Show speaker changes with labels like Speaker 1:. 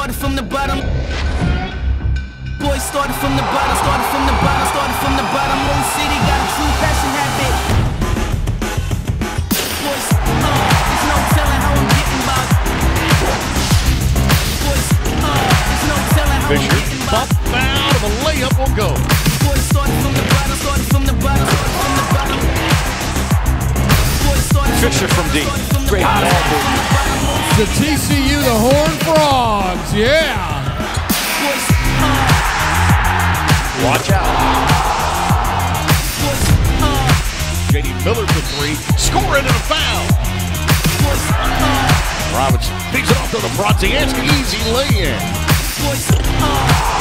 Speaker 1: started from the bottom. Boys started from the bottom, started from the bottom, started from the bottom. Whole city got a true passion habit. Boys, there's no telling how I'm getting by. Boys, there's no telling how I'm getting by.
Speaker 2: Bump out of a layup will go.
Speaker 1: Boys started from the bottom, started from the bottom, started from the bottom. Boys started
Speaker 2: Fisher from deep. Great ball movement.
Speaker 3: The TCU, the Horned Frogs, yeah.
Speaker 2: Watch out. J.D. Miller for three. Scoring and a foul. Robinson feeds it off to the Bronzianski. Easy lay-in.